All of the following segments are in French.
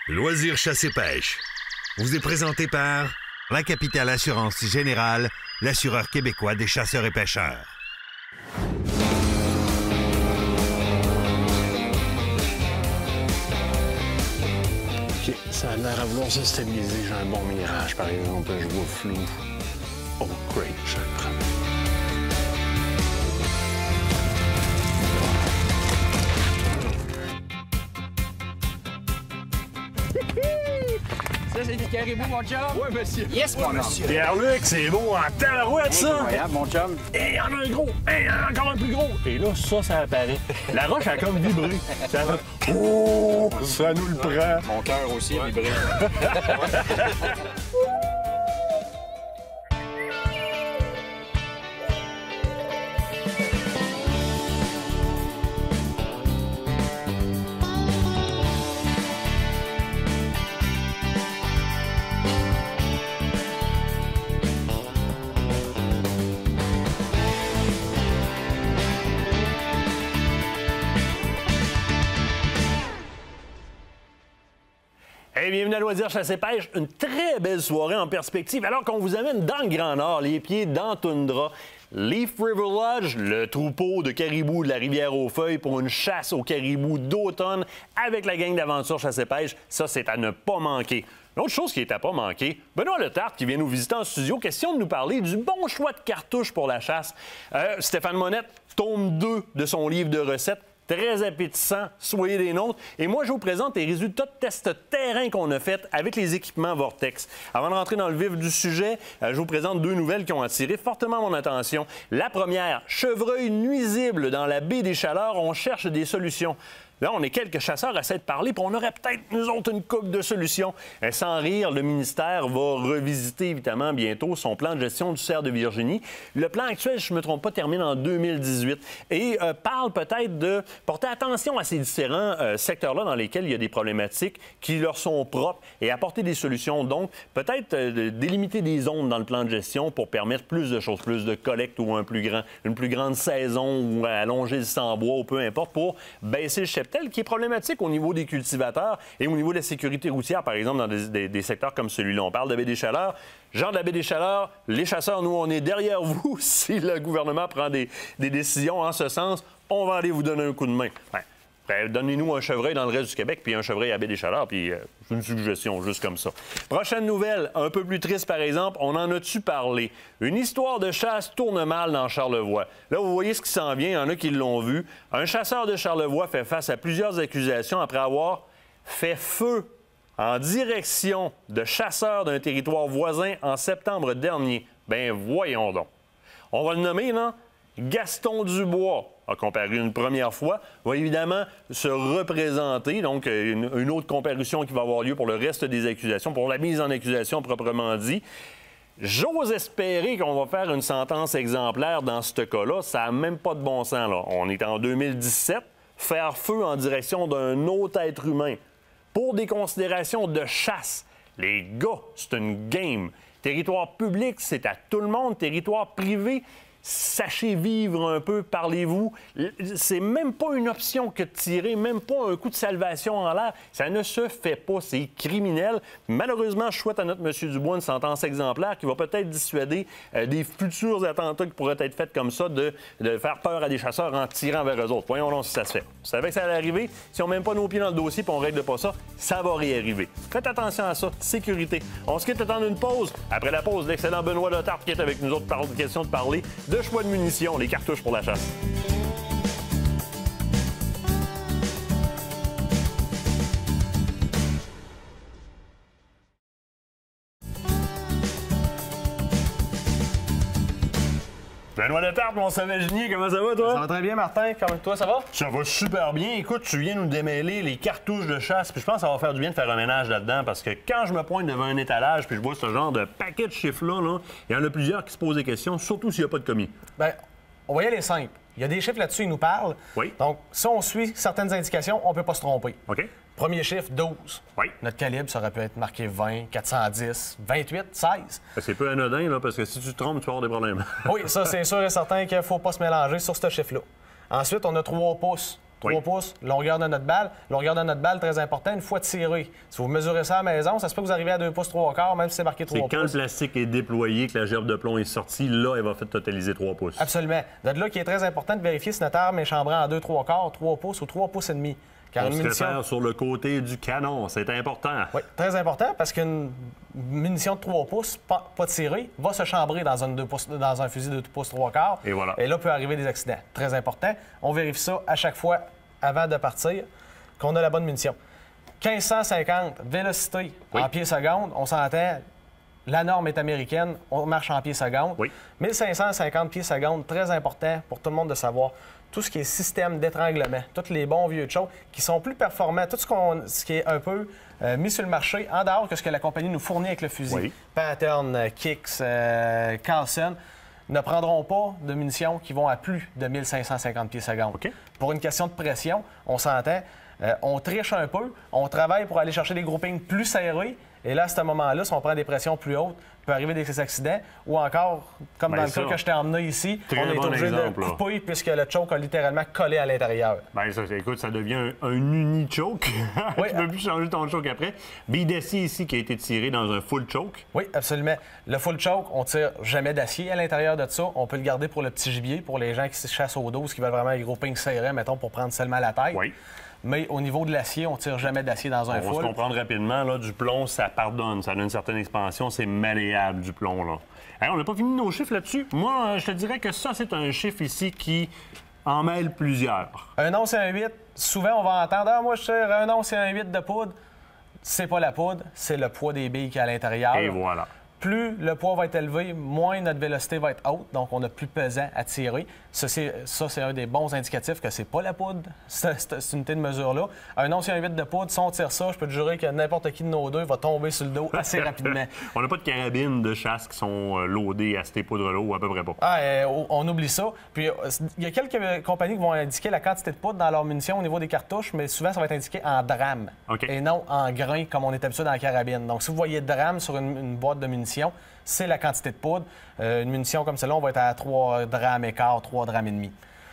Loisirs chasse et pêche vous est présenté par La Capitale Assurance Générale, l'assureur québécois des chasseurs et pêcheurs. OK, ça a l'air à vouloir se stabiliser. J'ai un bon mirage, par exemple. Je vois flou. Oh, great, je le prends. Ça, c'est du caribou, mon chum? Oui, monsieur. Yes, mon monsieur. Pierre-Luc, c'est beau en tabarouette, ça! Incroyable, mon chum. Et il y en a un gros! Et encore un plus gros! Et là, ça apparaît. La roche a comme vibré. Ça a fait... Oh! Ça nous le prend. Mon cœur aussi a vibré. Hey, bienvenue à Loisirs Chasse et Pêche. Une très belle soirée en perspective. Alors qu'on vous amène dans le Grand Nord, les pieds dans la toundra, Leaf River Lodge, le troupeau de caribous de la Rivière-aux-Feuilles pour une chasse aux caribous d'automne avec la gang d'Aventure Chasse et Pêche. Ça, c'est à ne pas manquer. L'autre chose qui est à pas manquer, Benoît Letarte qui vient nous visiter en studio, question de nous parler du bon choix de cartouches pour la chasse. Stéphane Monette, tome 2 de son livre de recettes. Très appétissant, soyez des nôtres. Et moi, je vous présente les résultats de tests terrain qu'on a fait avec les équipements Vortex. Avant de rentrer dans le vif du sujet, je vous présente deux nouvelles qui ont attiré fortement mon attention. La première, chevreuil nuisible dans la baie des Chaleurs. On cherche des solutions. Là, on est quelques chasseurs à s'être parlé, puis on aurait peut-être, nous autres, une couple de solutions. Sans rire, le ministère va revisiter, évidemment, bientôt son plan de gestion du cerf de Virginie. Le plan actuel, si je ne me trompe pas, termine en 2018 et parle peut-être de porter attention à ces différents secteurs-là dans lesquels il y a des problématiques qui leur sont propres et apporter des solutions. Donc, peut-être délimiter des zones dans le plan de gestion pour permettre plus de choses, plus de collecte ou une plus grande saison ou allonger le sans-bois ou peu importe pour baisser le cheptel qui est problématique au niveau des cultivateurs et au niveau de la sécurité routière, par exemple, dans des secteurs comme celui-là. On parle de la baie des Chaleurs. Genre de la baie des Chaleurs, les chasseurs, nous, on est derrière vous. Si le gouvernement prend des décisions en ce sens, on va aller vous donner un coup de main. Donnez-nous un chevreuil dans le reste du Québec, puis un chevreuil à baie des Chaleurs, puis une suggestion, juste comme ça. Prochaine nouvelle, un peu plus triste, par exemple, on en a-tu parlé? Une histoire de chasse tourne mal dans Charlevoix. Là, vous voyez ce qui s'en vient, il y en a qui l'ont vu. Un chasseur de Charlevoix fait face à plusieurs accusations après avoir fait feu en direction de chasseurs d'un territoire voisin en septembre dernier. Ben voyons donc. On va le nommer, non? Gaston Dubois a comparu une première fois, va évidemment se représenter, donc une autre comparution qui va avoir lieu pour le reste des accusations, pour la mise en accusation proprement dit. J'ose espérer qu'on va faire une sentence exemplaire dans ce cas-là. Ça n'a même pas de bon sens, là. On est en 2017. Faire feu en direction d'un autre être humain pour des considérations de chasse. Les gars, c'est une game. Territoire public, c'est à tout le monde. Territoire privé, sachez vivre un peu, parlez-vous. C'est même pas une option que de tirer, même pas un coup de salvation en l'air. Ça ne se fait pas, c'est criminel. Malheureusement, je souhaite à notre M. Dubois une sentence exemplaire qui va peut-être dissuader des futurs attentats qui pourraient être faits comme ça, de faire peur à des chasseurs en tirant vers eux autres. Voyons donc si ça se fait. Vous savez que ça allait arriver. Si on ne met pas nos pieds dans le dossier et on ne règle pas ça, ça va réarriver. Faites attention à ça. Sécurité. On se quitte le temps d'une pause. Après la pause, l'excellent Benoît Letarte qui est avec nous autres, question de parler de choix de munitions, les cartouches pour la chasse. Benoît Letarte, mon savaginier, comment ça va, toi? Ça va très bien, Martin. Comment toi, ça va? Ça va super bien. Écoute, tu viens nous démêler les cartouches de chasse, puis je pense que ça va faire du bien de faire un ménage là-dedans, parce que quand je me pointe devant un étalage, puis je vois ce genre de paquet de chiffres-là, là, il y en a plusieurs qui se posent des questions, surtout s'il n'y a pas de commis. Bien, on va y aller simple. Il y a des chiffres là-dessus, ils nous parlent. Oui. Donc, si on suit certaines indications, on ne peut pas se tromper. OK. Premier chiffre, 12. Oui. Notre calibre, ça aurait pu être marqué 20, 410, 28, 16. C'est peu anodin, là, parce que si tu te trompes, tu vas avoir des problèmes. Oui, ça, c'est sûr et certain qu'il ne faut pas se mélanger sur ce chiffre-là. Ensuite, on a 3 pouces. 3 pouces, longueur de notre balle. Longueur de notre balle, très important, une fois tiré. Si vous mesurez ça à la maison, ça se peut que vous arrivez à 2 pouces 3 quarts, même si c'est marqué 3 pouces. C'est quand le plastique est déployé, que la gerbe de plomb est sortie, là, elle va faire totaliser 3 pouces. Absolument. De là qu'il est très important de vérifier si notre arme est chambrée en 2 3 quarts, 3 pouces ou 3 pouces et demi. Car On une se munition... réfère sur le côté du canon, c'est important. Oui, très important parce qu'une munition de 3 pouces, pas tirée, va se chambrer dans un fusil de 2 pouces 3 quarts. Et voilà. Et là, peut arriver des accidents. Très important. On vérifie ça à chaque fois avant de partir, qu'on a la bonne munition. 1550, vélocité en pieds secondes, on s'entend, la norme est américaine, on marche en pieds secondes. Oui. 1550 pieds secondes, très important pour tout le monde de savoir. Tout ce qui est système d'étranglement, tous les bons vieux chocs qui sont plus performants, tout ce qui est un peu mis sur le marché, en dehors que ce que la compagnie nous fournit avec le fusil. Oui. Pattern, Kicks, Carlson, ne prendront pas de munitions qui vont à plus de 1550 pieds secondes. OK. Pour une question de pression, on s'entend, on triche un peu, on travaille pour aller chercher des groupings plus serrés, et là, à ce moment-là, si on prend des pressions plus hautes, il peut arriver des accidents, ou encore, comme Bien dans le ça. cas que je t'ai emmené ici, Très on est bon obligé exemple, de là. couper puisque le choke a littéralement collé à l'intérieur. Ben ça, écoute, ça devient un uni-choke. Oui, Tu ne peux plus changer ton choke après. Bille d'acier ici qui a été tiré dans un full choke. Oui, absolument. Le full choke, on tire jamais d'acier à l'intérieur de ça. On peut le garder pour le petit gibier, pour les gens qui se chassent au dos, qui veulent vraiment les groupings serrés, mettons, pour prendre seulement la tête. Oui. Mais au niveau de l'acier, on tire jamais d'acier dans un On va se full. comprendre rapidement, là, du plomb, ça pardonne, ça a une certaine expansion, c'est malléable du plomb, là. Hey, on n'a pas fini nos chiffres là-dessus. Moi, je te dirais que ça, c'est un chiffre ici qui en mêle plusieurs. Un once et un 8, souvent on va entendre « Ah, moi je tire un once et un 8 de poudre ». C'est pas la poudre, c'est le poids des billes qu'il y a à l'intérieur. Et voilà. Plus le poids va être élevé, moins notre vélocité va être haute, donc on a plus pesant à tirer. Ça, c'est un des bons indicatifs que c'est pas la poudre, cette unité de mesure-là. Un once et un 8 de poudre, si on tire ça, je peux te jurer que n'importe qui de nos deux va tomber sur le dos assez rapidement. On n'a pas de carabines de chasse qui sont loadées à ces poudres-là ou à peu près pas. Ah, on oublie ça. Puis, il y a quelques compagnies qui vont indiquer la quantité de poudre dans leur munition au niveau des cartouches, mais souvent, ça va être indiqué en drames OK. et non en grains, comme on est habitué dans la carabine. Donc, si vous voyez drames sur une boîte de munitions, c'est la quantité de poudre. Une munition comme celle-là, on va être à 3 drames et quart, 3 drames et demi.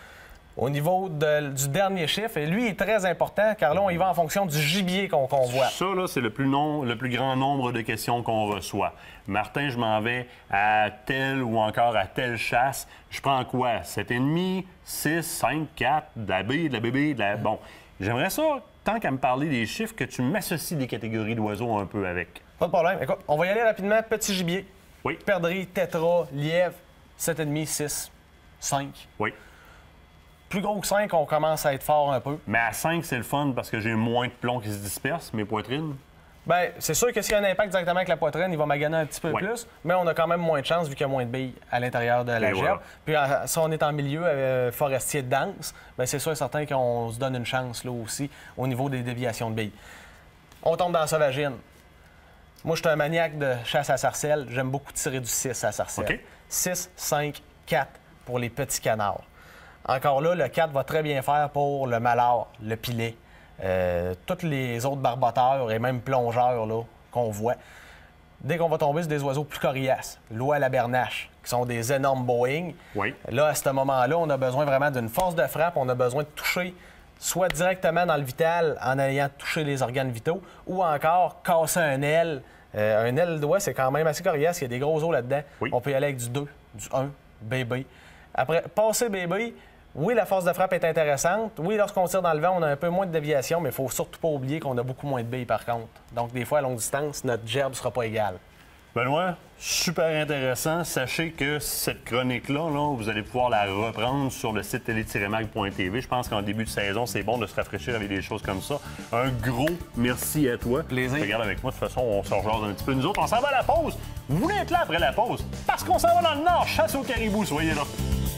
Au niveau du dernier chiffre, et lui est très important, car là, on y va en fonction du gibier qu'on voit. Ça, là, c'est le plus grand nombre de questions qu'on reçoit. Martin, je m'en vais à telle ou encore à telle chasse. Je prends quoi? 7,5, 6, 5, 4, de la B, de la bébé, de la... Bon, j'aimerais ça, tant qu'à me parler des chiffres, que tu m'associes des catégories d'oiseaux un peu avec. Pas de problème. Écoute, on va y aller rapidement. Petit gibier. Oui. Perdrix, tétra, lièvre, 7,5, 6, 5. Oui. Plus gros que 5, on commence à être fort un peu. Mais à 5, c'est le fun parce que j'ai moins de plomb qui se disperse, mes poitrines. Bien, c'est sûr que s'il y a un impact directement avec la poitrine, il va maganer un petit peu Ouais. plus, mais on a quand même moins de chance vu qu'il y a moins de billes à l'intérieur de la Et gerbe. voilà. Puis si on est en milieu forestier dense, bien, c'est sûr et certain qu'on se donne une chance là aussi au niveau des déviations de billes. On tombe dans la sauvagine. Moi, je suis un maniaque de chasse à sarcelle. J'aime beaucoup tirer du 6 à sarcelle. OK. 6, 5, 4 pour les petits canards. Encore là, le 4 va très bien faire pour le malard, le pilet, tous les autres barboteurs et même plongeurs là, qu'on voit. Dès qu'on va tomber sur des oiseaux plus coriaces, l'oie à la bernache, qui sont des énormes Boeing, Oui. là, à ce moment-là, on a besoin vraiment d'une force de frappe, on a besoin de toucher soit directement dans le vital en ayant touché les organes vitaux, ou encore casser un aile. Un aile d'oie, c'est quand même assez coriace, il y a des gros os là-dedans. Oui. On peut y aller avec du 2, du 1, bébé. Après, passer bébé, oui, la force de frappe est intéressante. Oui, lorsqu'on tire dans le vent, on a un peu moins de déviation, mais il ne faut surtout pas oublier qu'on a beaucoup moins de billes par contre. Donc, des fois, à longue distance, notre gerbe ne sera pas égale. Benoît, super intéressant. Sachez que cette chronique-là, là, vous allez pouvoir la reprendre sur le site télé-mag.tv. Je pense qu'en début de saison, c'est bon de se rafraîchir avec des choses comme ça. Un gros merci à toi. Plaisir. Regarde avec moi, de toute façon, on se rejase un petit peu. Nous autres, on s'en va à la pause. Vous voulez être là après la pause? Parce qu'on s'en va dans le Nord, chasse au caribou, soyez là.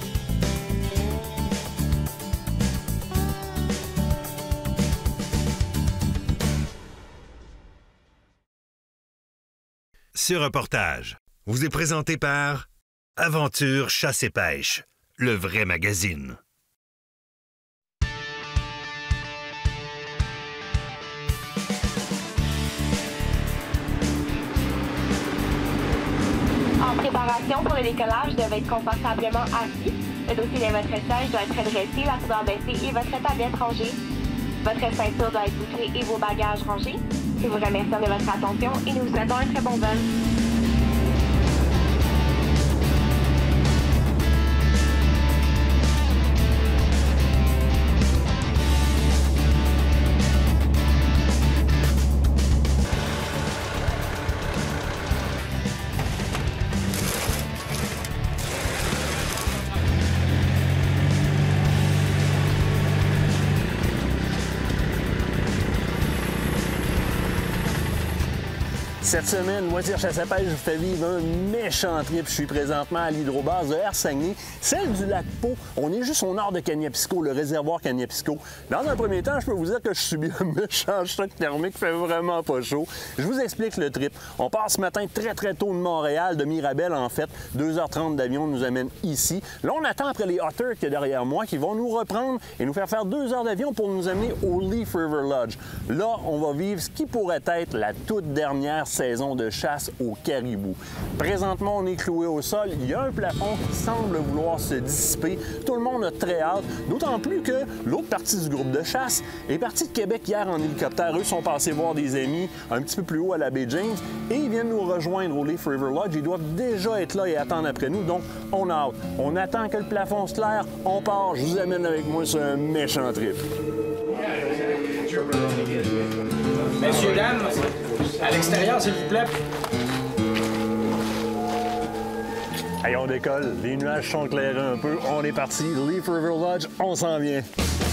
Ce reportage vous est présenté par Aventure Chasse et Pêche, le vrai magazine. En préparation pour le décollage, je devais être confortablement assis. Le dossier de votre siège doit être redressé, la couleur baissée et votre tablette rangée. Votre ceinture doit être bouclée et vos bagages rangés. Nous vous remercions de votre attention et nous vous souhaitons un très bon vol. Cette semaine, Loisirs Chasse à Pêche vous fait vivre un méchant trip. Je suis présentement à l'hydrobase de Hersaguenay, celle du lac Pau. On est juste au nord de Cagnapisco, le réservoir Cagnapisco. Dans un premier temps, je peux vous dire que je subis un méchant choc thermique, fait vraiment pas chaud. Je vous explique le trip. On part ce matin très tôt de Montréal, de Mirabel en fait. 2h30 d'avion nous amène ici. Là, on attend après les Otters qui est derrière moi, qui vont nous reprendre et nous faire 2 heures d'avion pour nous amener au Leaf River Lodge. Là, on va vivre ce qui pourrait être la toute dernière saison de chasse au caribou. Présentement, on est cloué au sol. Il y a un plafond qui semble vouloir se dissiper. Tout le monde a très hâte, d'autant plus que l'autre partie du groupe de chasse est partie de Québec hier en hélicoptère. Eux sont passés voir des amis un petit peu plus haut à la baie James et ils viennent nous rejoindre au Leaf River Lodge. Ils doivent déjà être là et attendre après nous, donc on a hâte. On attend que le plafond se claire, on part. Je vous amène avec moi sur un méchant trip. Messieurs, dames, à l'extérieur, s'il vous plaît. Allez, on décolle. Les nuages sont éclairés un peu. On est parti. Leaf River Lodge, on s'en vient.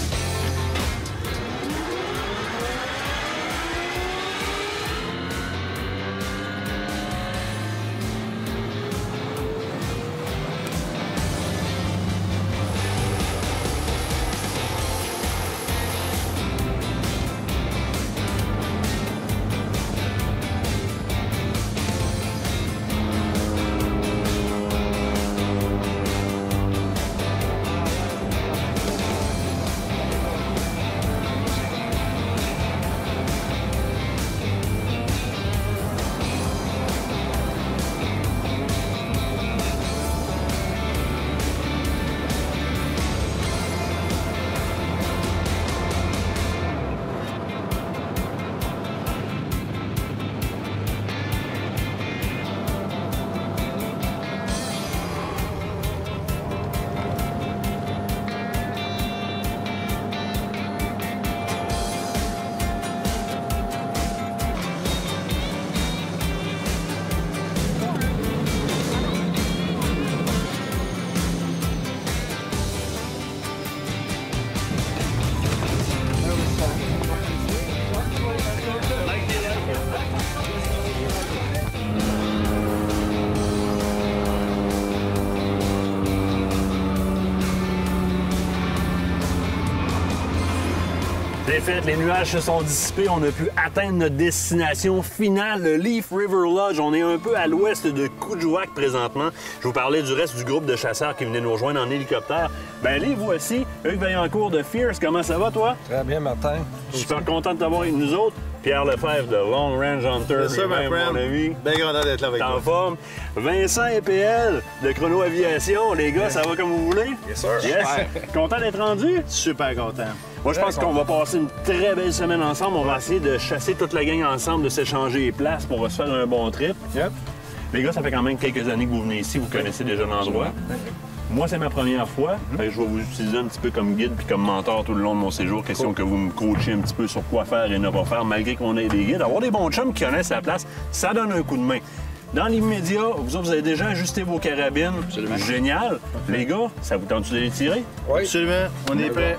C'est fait, les nuages se sont dissipés, on a pu atteindre notre destination finale, le Leaf River Lodge. On est un peu à l'ouest de Coudjouac présentement. Je vous parlais du reste du groupe de chasseurs qui venaient nous rejoindre en hélicoptère. Ben les voici, Hugues Vaillancourt de Fierce. Comment ça va, toi? Très bien, Martin. Je suis super content de t'avoir avec nous autres. Pierre Lefebvre de Long Range Hunter, mon ami. Bien content d'être là avec T'es en toi. forme. Vincent EPL de Chrono Aviation. Les gars, ça va comme vous voulez? Yes, sir. Yes. Content d'être rendu? Super content. Moi, je pense qu'on va passer une très belle semaine ensemble. On va essayer de chasser toute la gang ensemble, de s'échanger les places pour se faire un bon trip. Yep. Les gars, ça fait quand même quelques années que vous venez ici. Vous connaissez déjà l'endroit. Moi, c'est ma première fois. Fait que je vais vous utiliser un petit peu comme guide puis comme mentor tout le long de mon séjour. Question que vous me coachiez un petit peu sur quoi faire et ne pas faire, malgré qu'on ait des guides. Avoir des bons chums qui connaissent la place, ça donne un coup de main. Dans l'immédiat, vous autres, vous avez déjà ajusté vos carabines. Absolument. Génial. Les gars, ça vous tente de les tirer? Oui. Absolument. On est prêts.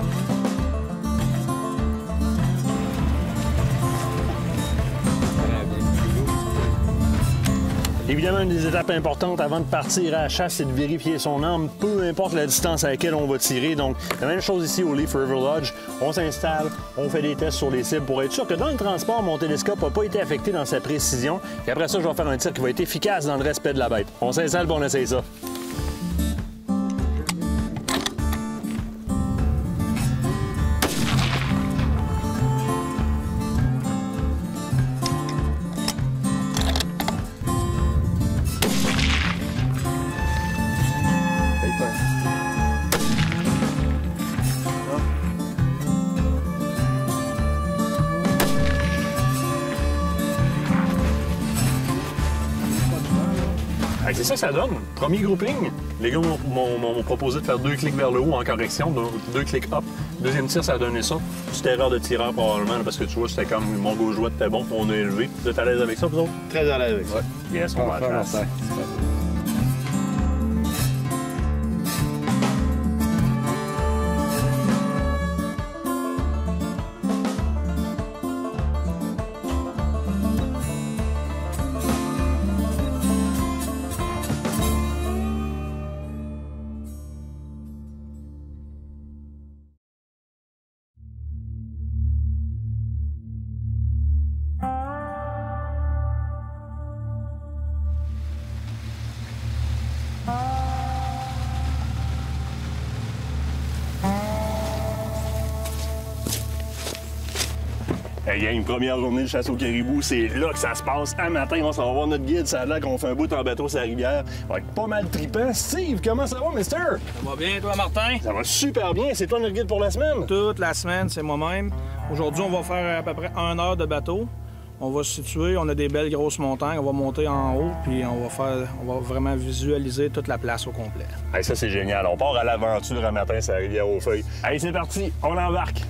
Évidemment, une des étapes importantes avant de partir à la chasse, c'est de vérifier son arme, peu importe la distance à laquelle on va tirer. Donc, la même chose ici au Leaf River Lodge. On s'installe, on fait des tests sur les cibles pour être sûr que dans le transport, mon télescope n'a pas été affecté dans sa précision. Et après ça, je vais faire un tir qui va être efficace dans le respect de la bête. On s'installe et on essaye ça. c'est ça que ça donne. Premier grouping, les gars m'ont proposé de faire 2 clics vers le haut en correction, donc 2 clics up. Deuxième tir, ça a donné ça. Petite erreur de tireur probablement, là, parce que tu vois, c'était comme mon gauche-droit était bon, on a élevé. Vous êtes à l'aise avec ça, vous autres? Très à l'aise avec ça. Yes, on va à la place. Hey, une première journée de chasse au caribou, c'est là que ça se passe. Un matin, on s'en va voir notre guide. Ça a l'air qu'on fait un bout en bateau sur la rivière. Ça va être pas mal trippant. Steve, comment ça va, mister? Ça va bien, toi, Martin? Ça va super bien. C'est toi notre guide pour la semaine? Toute la semaine, c'est moi-même. Aujourd'hui, on va faire à peu près 1 heure de bateau. On va se situer, on a des belles grosses montagnes, on va monter en haut, puis on va vraiment visualiser toute la place au complet. Hey, ça, c'est génial. On part à l'aventure un matin sur la rivière aux feuilles. Hey, c'est parti, on embarque.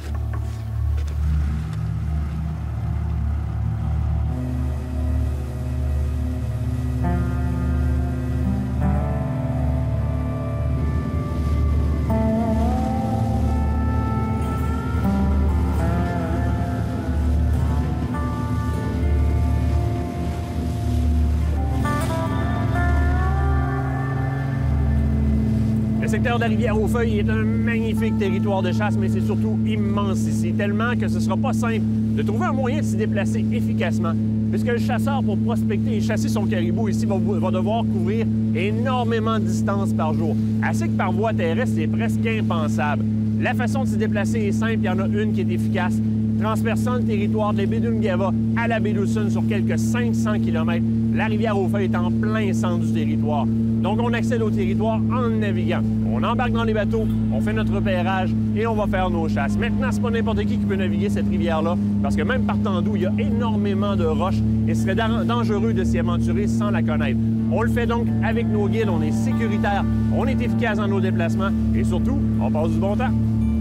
Le secteur de la Rivière-aux-Feuilles est un magnifique territoire de chasse, mais c'est surtout immense ici, tellement que ce ne sera pas simple de trouver un moyen de s'y déplacer efficacement, puisque le chasseur, pour prospecter et chasser son caribou ici, va devoir couvrir énormément de distance par jour. Assez que par voie terrestre, c'est presque impensable. La façon de s'y déplacer est simple, il y en a une qui est efficace. Transperçant le territoire de la baie d'Ungava à la baie d'Hudson sur quelques 500 km, la Rivière-aux-Feuilles est en plein centre du territoire. Donc, on accède au territoire en naviguant. On embarque dans les bateaux, on fait notre repérage et on va faire nos chasses. Maintenant, c'est pas n'importe qui peut naviguer cette rivière-là, parce que même partant d'où, il y a énormément de roches et ce serait dangereux de s'y aventurer sans la connaître. On le fait donc avec nos guides, on est sécuritaire, on est efficace dans nos déplacements et surtout, on passe du bon temps.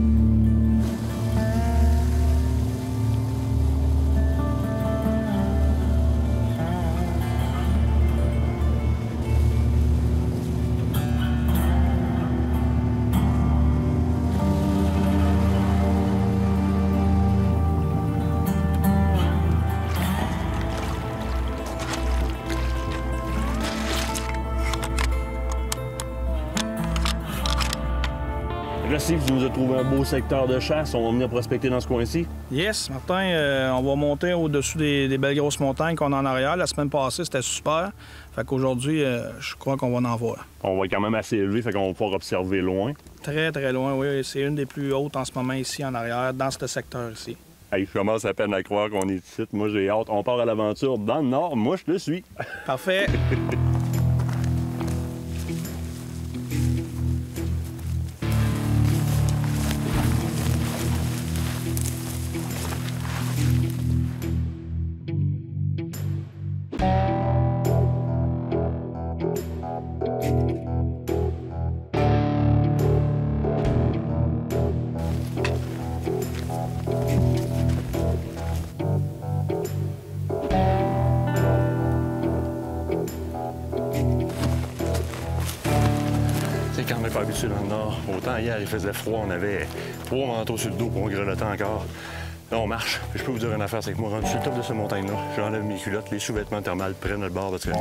Là, Steve, tu nous as trouvé un beau secteur de chasse. On va venir prospecter dans ce coin-ci. Yes, Martin, on va monter au-dessus des belles grosses montagnes qu'on a en arrière. La semaine passée, c'était super. Fait qu'aujourd'hui, je crois qu'on va en voir. On va être quand même assez élevé, fait qu'on va pouvoir observer loin. Très, très loin, oui. C'est une des plus hautes en ce moment ici en arrière, dans ce secteur ici. Hey, je commence à peine à croire qu'on est ici. Moi, j'ai hâte. On part à l'aventure dans le nord. Moi, je te suis. Parfait. Quand on n'est pas habitué dans le nord, autant hier il faisait froid, on avait 3 manteaux sur le dos pour on grelottait encore. Là, on marche. Puis je peux vous dire une affaire, c'est que moi, rendu sur le top de cette montagne-là, j'enlève mes culottes, les sous-vêtements thermales prennent le bord parce que...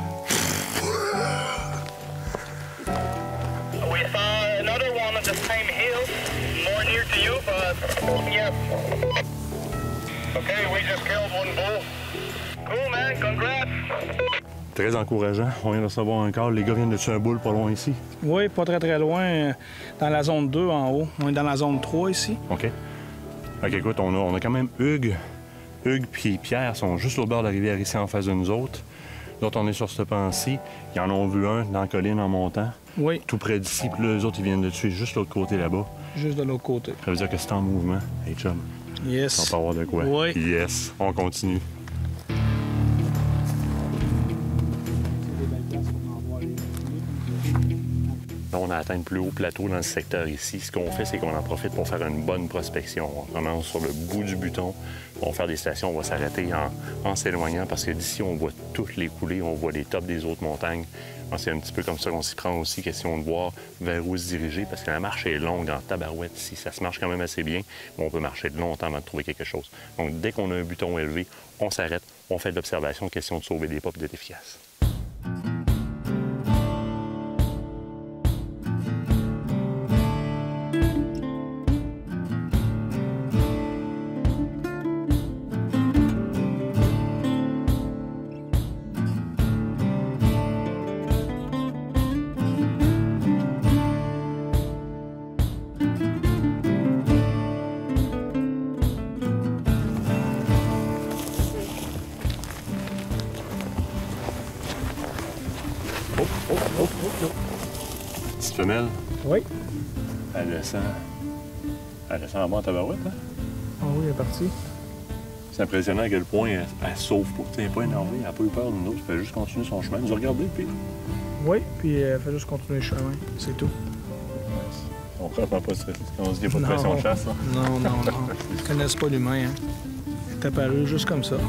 We saw another one of the same hill, more near to you, but yeah. Okay, we just killed one bull. Cool, man. Congrats. Très encourageant. On vient de recevoir un call. Les gars viennent de tuer un boule pas loin ici. Oui, pas très, très loin, dans la zone 2 en haut. On est dans la zone 3 ici. OK. OK, écoute, on a quand même Hugues. Hugues puis Pierre sont juste au bord de la rivière ici en face de nous autres. L'autre, on est sur ce pan-ci. Ils en ont vu un dans la colline en montant. Oui. Tout près d'ici. Puis là, eux autres, ils viennent de tuer juste l'autre côté là-bas. Juste de l'autre côté. Ça veut dire que c'est en mouvement. Hey, chum. Yes. On peut avoir de quoi. Oui. Yes. On continue. C'est des belles places qu'on va en voir ici. Là, on a atteint le plus haut plateau dans le secteur ici. Ce qu'on fait, c'est qu'on en profite pour faire une bonne prospection. On commence sur le bout du buton. On va faire des stations, on va s'arrêter en s'éloignant parce que d'ici, on voit toutes les coulées, on voit les tops des autres montagnes. C'est un petit peu comme ça qu'on s'y prend aussi, question de voir vers où se diriger parce que la marche est longue en tabarouette ici. Ça se marche quand même assez bien, mais on peut marcher longtemps avant de trouver quelque chose. Donc, dès qu'on a un buton élevé, on s'arrête, on fait de l'observation, question de sauver des pas et d'être efficace. Petite femelle, Oui. elle descend en bas en tabarouette, hein? Ah oui, elle est partie. C'est impressionnant à quel point elle sauve pas. Elle n'est pas énervée, elle n'a pas eu peur de nous autres. Elle fait juste continuer son chemin. Elle nous a regardé, puis... Oui, puis elle fait juste continuer le chemin. C'est tout. On ne prend pas stressé. On se dit qu'il n'y a pas de pression de chasse, hein? Non. Ils ne connaissent pas l'humain, hein. Elle est apparue juste comme ça.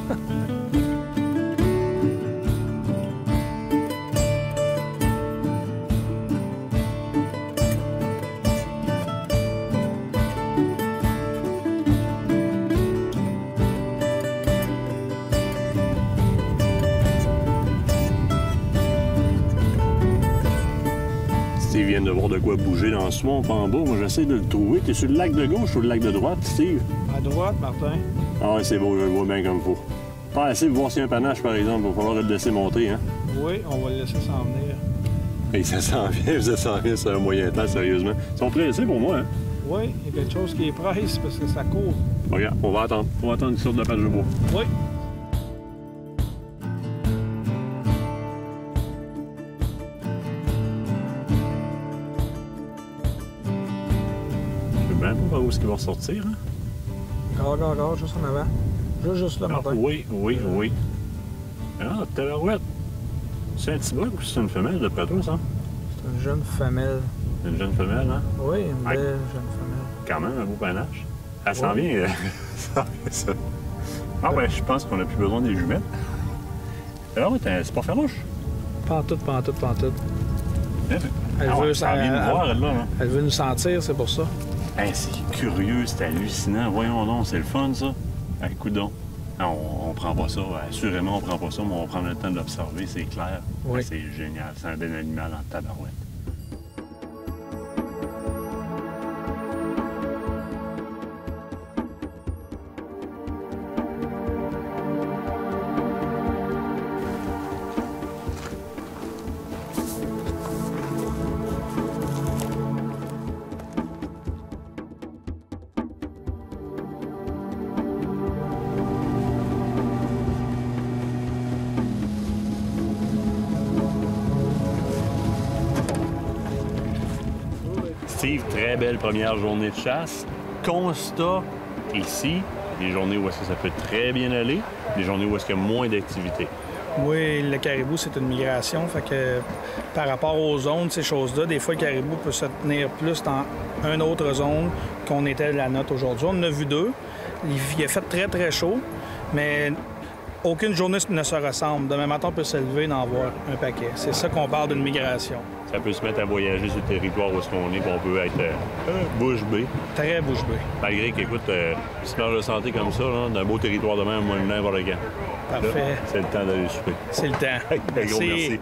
Steve vient de voir de quoi bouger dans le swamp en bas. Moi, j'essaie de le trouver. T'es sur le lac de gauche ou le lac de droite, Steve? À droite, Martin. Ah ouais, c'est beau, je le vois bien comme il faut. Pas assez pour voir s'il y a un panache, par exemple. Il va falloir le laisser monter, hein? Oui, on va le laisser s'en venir. Et ça s'en vient, ça s'en vient sur un moyen temps, sérieusement. Ils sont pressés pour moi, hein? Oui, il y a quelque chose qui est presse parce que ça court. Regarde, on va attendre. On va attendre qu'il sorte de la page de bois. Oui. Je sais même pas où est-ce qu'il va ressortir, hein? Regarde, juste en avant. Juste là, Ah, Martin. oui. Ah, tabarouette. C'est un petit boc ou c'est une femelle, d'après toi, ça? C'est une jeune femelle. Une jeune femelle, hein? Oui, une Ah. belle jeune femelle. Quand même, un beau panache. Elle s'en Oui. vient, ça. Ça. Ah, ben, je pense qu'on n'a plus besoin des jumelles. Alors, c'est pas farouche. Pantoute. Elle veut ça vient nous voir, elle, là. Hein? Elle veut nous sentir, c'est pour ça. Hey, c'est curieux, c'est hallucinant. Voyons donc, c'est le fun, ça. Hey, coudonc. Non, on prend pas ça. Assurément, on prend pas ça, mais on va prendre le temps de l'observer, c'est clair. Oui. C'est génial. C'est un bel animal en tabarouette. Steve, très belle première journée de chasse. Constat, ici, des journées où est-ce que ça peut très bien aller, des journées où est-ce qu'il y a moins d'activité. Oui, le caribou, c'est une migration. Fait que par rapport aux zones, ces choses-là, des fois, le caribou peut se tenir plus dans une autre zone qu'on était la nôtre aujourd'hui. On en a vu deux. Il a fait très, très chaud, mais aucune journée ne se ressemble. Demain matin, on peut se lever et en voir un paquet. C'est ça qu'on parle d'une migration. Ça peut se mettre à voyager sur le territoire où est-ce qu'on est, puis on peut être bouche bée. Très bouche bée. Malgré qu'écoute, si tu marches de santé comme ça, là, d'un beau territoire de même, moi, n'importe quand. Parfait. Là, c'est le temps d'aller souper. C'est le temps. Un gros merci.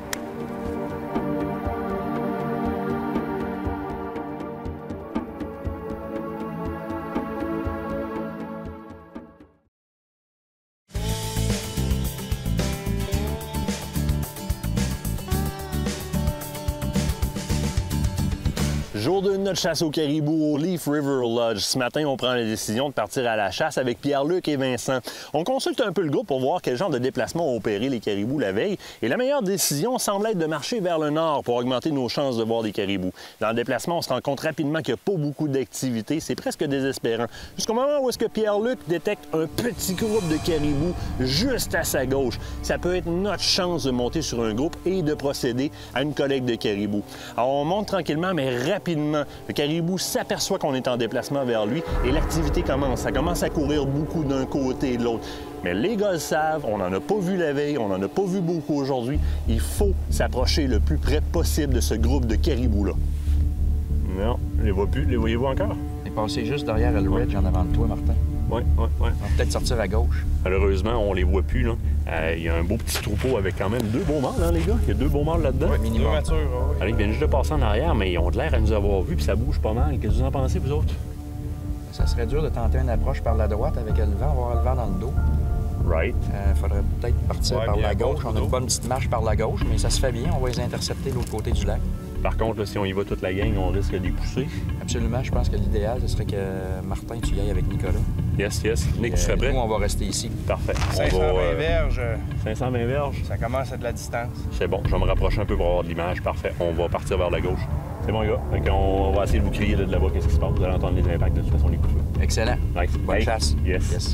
Jour 2 de notre chasse au caribou au Leaf River Lodge. Ce matin, on prend la décision de partir à la chasse avec Pierre-Luc et Vincent. On consulte un peu le groupe pour voir quel genre de déplacement ont opéré les caribous la veille. Et la meilleure décision semble être de marcher vers le nord pour augmenter nos chances de voir des caribous. Dans le déplacement, on se rend compte rapidement qu'il n'y a pas beaucoup d'activité. C'est presque désespérant. Jusqu'au moment où est-ce que Pierre-Luc détecte un petit groupe de caribous juste à sa gauche. Ça peut être notre chance de monter sur un groupe et de procéder à une collecte de caribous. Alors, on monte tranquillement, mais rapidement. Le caribou s'aperçoit qu'on est en déplacement vers lui et l'activité commence. Ça commence à courir beaucoup d'un côté et de l'autre. Mais les gars le savent, on n'en a pas vu la veille, on n'en a pas vu beaucoup aujourd'hui. Il faut s'approcher le plus près possible de ce groupe de caribous-là. Non, je les vois plus. Les voyez-vous encore? Il est passé juste derrière le ridge en avant de toi, Martin. Oui. On va peut-être sortir à gauche. Malheureusement, on les voit plus, là. Il y a un beau petit troupeau avec quand même 2 beaux mâles, hein, les gars? Il y a 2 beaux mâles là-dedans. Oui, minimum. Matures, oui. Alors, ils viennent juste de passer en arrière, mais ils ont de l'air à nous avoir vus, puis ça bouge pas mal. Qu'est-ce que vous en pensez, vous autres? Ça serait dur de tenter une approche par la droite avec le vent, avoir le vent dans le dos. Right. Faudrait peut-être partir par la gauche. On a une bonne petite marche par la gauche, mais ça se fait bien. On va les intercepter de l'autre côté du lac. Par contre, là, si on y va toute la gang, on risque de les pousser. Absolument. Je pense que l'idéal, ce serait que Martin, tu y ailles avec Nicolas. Yes. Nick, tu serais prêt? Nous, on va rester ici. Parfait. 520 verges, 520 verges? ça commence à de la distance. C'est bon. Je vais me rapprocher un peu pour avoir de l'image. Parfait. On va partir vers la gauche. C'est bon, les gars. Donc, on va essayer de vous crier de là-bas qu'est-ce qui se passe. Vous allez entendre les impacts de toute façon, les coups de feu. Excellent. Nice. Bonne chasse. Yes.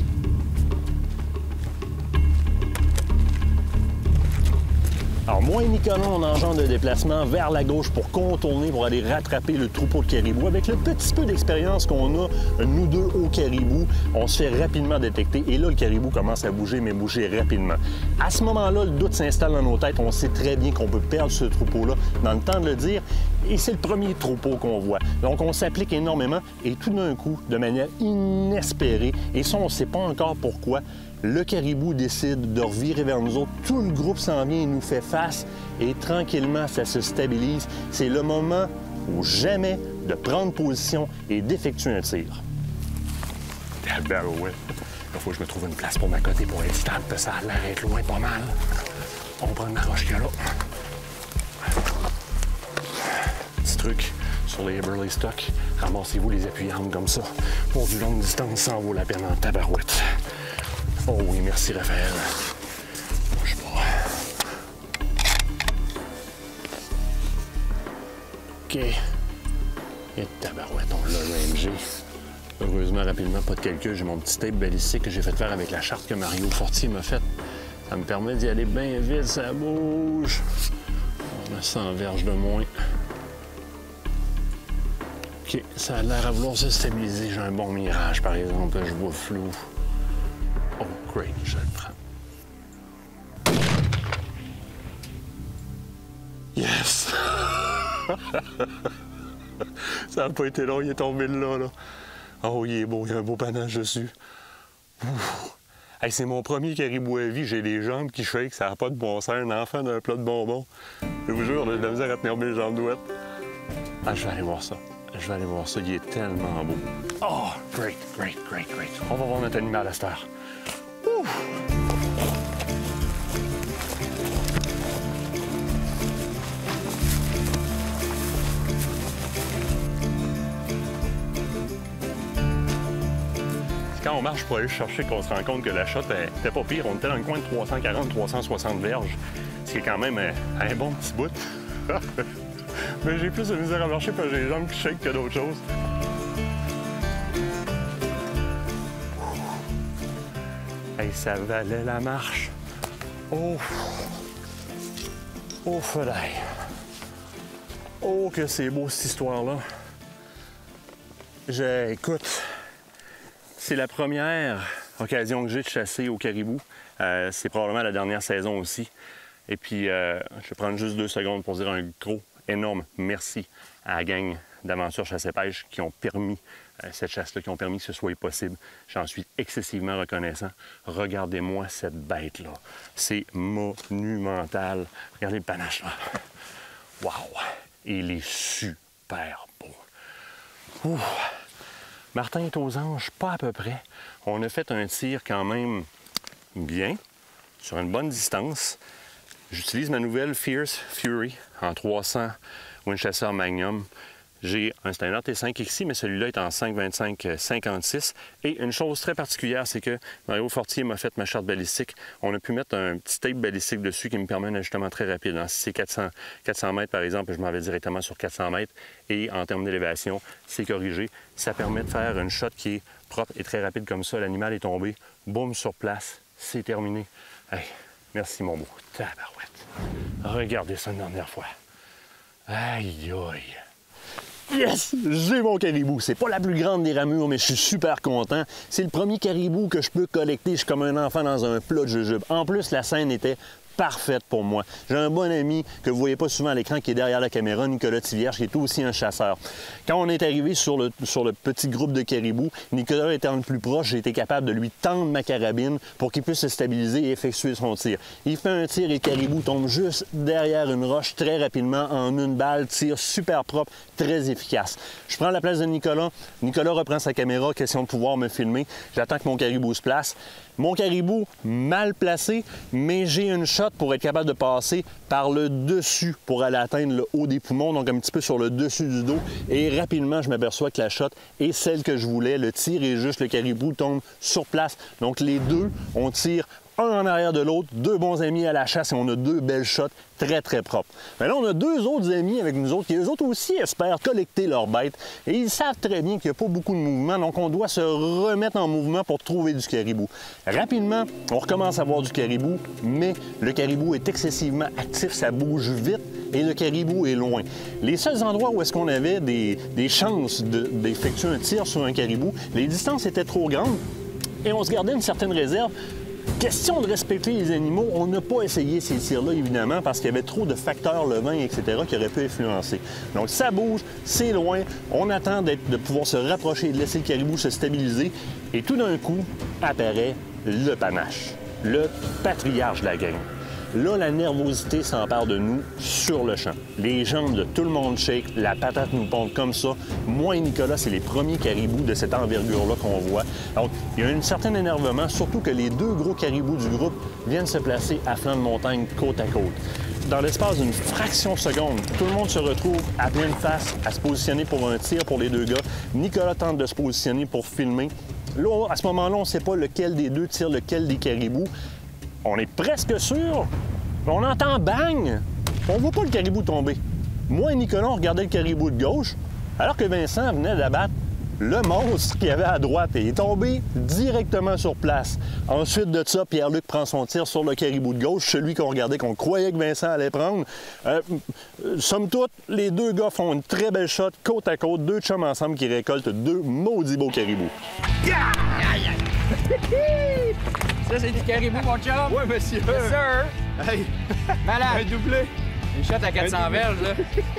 Alors, moi et Nicolas, on engendre le déplacement vers la gauche pour contourner, pour aller rattraper le troupeau de caribou. Avec le petit peu d'expérience qu'on a, nous deux au caribou, on se fait rapidement détecter. Et là, le caribou commence à bouger, mais bouger rapidement. À ce moment-là, le doute s'installe dans nos têtes. On sait très bien qu'on peut perdre ce troupeau-là dans le temps de le dire. Et c'est le premier troupeau qu'on voit. Donc, on s'applique énormément. Et tout d'un coup, de manière inespérée, et ça, on ne sait pas encore pourquoi, le caribou décide de revirer vers nous autres. Tout le groupe s'en vient et nous fait face. Et tranquillement, ça se stabilise. C'est le moment ou jamais de prendre position et d'effectuer un tir. Tabarouette. Il faut que je me trouve une place pour m'accoter pour être stable. Ça a l'air d'être loin pas mal. On prend ma roche qu'il y a là. Petit truc sur les Burley Stock. Ramassez-vous les appuis-armes comme ça. Pour du longue distance, ça en vaut la peine en tabarouette. Oh oui, merci Raphaël. Bouge pas. OK. Et tabarouette, on l'a le MG. Heureusement, rapidement, pas de calcul. J'ai mon petit tape balistique que j'ai fait faire avec la charte que Mario Fortier m'a faite. Ça me permet d'y aller bien vite, ça bouge. On a 100 verges de moins. OK, ça a l'air à vouloir se stabiliser. J'ai un bon mirage, par exemple. Je vois flou. Oh, great, je le prends. Yes! Ça n'a pas été long, il est tombé là. Oh, il est beau, il y a un beau panache dessus. Hey, c'est mon premier caribou à vie, j'ai les jambes qui shake, ça n'a pas de bon sens, un enfant d'un plat de bonbons. Je vous jure, j'ai de la misère à tenir mes jambes douettes. Ah, je vais aller voir ça. Il est tellement beau. Oh, great. On va voir notre animal à cette heure. Quand on marche pour aller chercher, qu'on se rend compte que la shot était pas pire. On était dans le coin de 340-360 verges, ce qui est quand même un bon petit bout. Mais j'ai plus de misère à marcher parce que j'ai les jambes qui shake que d'autres choses. Hey, ça valait la marche. Oh! Oh, felaille. Oh, que c'est beau, cette histoire-là. Écoute, c'est la première occasion que j'ai de chasser au caribou. C'est probablement la dernière saison aussi. Et puis, je vais prendre juste 2 secondes pour dire un gros, énorme merci à la gang d'Aventure Chasse et Pêche qui ont permis cette chasse-là, qui ont permis que ce soit possible. J'en suis excessivement reconnaissant. Regardez-moi cette bête-là. C'est monumental. Regardez le panache, là. Wow! Il est super beau. Ouf. Martin est aux anges, pas à peu près. On a fait un tir quand même bien, sur une bonne distance. J'utilise ma nouvelle Fierce Fury en 300 Winchester Magnum. C'est un AT5 ici, mais celui-là est en 5.25-56. Et une chose très particulière, c'est que Mario Fortier m'a fait ma charte balistique. On a pu mettre un petit tape balistique dessus qui me permet un ajustement très rapide. Si c'est 400 mètres, par exemple, je m'en vais directement sur 400 mètres. Et en termes d'élévation, c'est corrigé. Ça permet de faire une shot qui est propre et très rapide comme ça. L'animal est tombé, boum, sur place, c'est terminé. Hey, merci, mon beau. Tabarouette. Regardez ça une dernière fois. Aïe, aïe. Yes! J'ai mon caribou. C'est pas la plus grande des ramures, mais je suis super content. C'est le premier caribou que je peux collecter. Je suis comme un enfant dans un plat de jujube. En plus, la scène était parfaite pour moi. J'ai un bon ami que vous voyez pas souvent à l'écran qui est derrière la caméra, Nicolas Tivierge, qui est aussi un chasseur. Quand on est arrivé sur le petit groupe de caribous, Nicolas étant le plus proche, j'ai été capable de lui tendre ma carabine pour qu'il puisse se stabiliser et effectuer son tir. Il fait un tir et le caribou tombe juste derrière une roche très rapidement en une balle, tir super propre, très efficace. Je prends la place de Nicolas. Nicolas reprend sa caméra, question de pouvoir me filmer. J'attends que mon caribou se place. Mon caribou, mal placé, mais j'ai une shot pour être capable de passer par le dessus pour aller atteindre le haut des poumons, donc un petit peu sur le dessus du dos. Et rapidement, je m'aperçois que la shot est celle que je voulais. Le tir est juste, le caribou tombe sur place. Donc les deux, on tire un en arrière de l'autre, deux bons amis à la chasse et on a deux belles shots très, très propres. Mais là, on a deux autres amis avec nous autres qui, eux autres aussi, espèrent collecter leurs bêtes. Et ils savent très bien qu'il n'y a pas beaucoup de mouvement, donc on doit se remettre en mouvement pour trouver du caribou. Rapidement, on recommence à voir du caribou, mais le caribou est excessivement actif, ça bouge vite et le caribou est loin. Les seuls endroits où est-ce qu'on avait des chances d'effectuer un tir sur un caribou, les distances étaient trop grandes et on se gardait une certaine réserve. Question de respecter les animaux, on n'a pas essayé ces tirs-là, évidemment, parce qu'il y avait trop de facteurs, le vent, etc., qui auraient pu influencer. Donc, ça bouge, c'est loin, on attend de pouvoir se rapprocher et de laisser le caribou se stabiliser. Et tout d'un coup, apparaît le panache, le patriarche de la gang. Là, la nervosité s'empare de nous sur le champ. Les jambes de tout le monde shake, la patate nous pompe comme ça. Moi et Nicolas, c'est les premiers caribous de cette envergure-là qu'on voit. Donc, il y a un certain énervement, surtout que les deux gros caribous du groupe viennent se placer à flanc de montagne, côte à côte. Dans l'espace d'une fraction de seconde, tout le monde se retrouve à pleine face à se positionner pour un tir pour les deux gars. Nicolas tente de se positionner pour filmer. Là, à ce moment-là, on ne sait pas lequel des deux tire lequel des caribous. On est presque sûr. On entend bang. On voit pas le caribou tomber. Moi et Nicolas, on regardait le caribou de gauche, alors que Vincent venait d'abattre le monstre qu'il y avait à droite et il est tombé directement sur place. Ensuite de ça, Pierre-Luc prend son tir sur le caribou de gauche, celui qu'on regardait, qu'on croyait que Vincent allait prendre. Somme toute, les deux gars font une très belle shot, côte à côte, deux chums ensemble qui récoltent deux maudits beaux caribous. Yeah! Ça, c'est du caribou, mon chum? Oui, monsieur. Yes, sir. Hey! Malade. Un doublé. Une shot à 400 verges, là.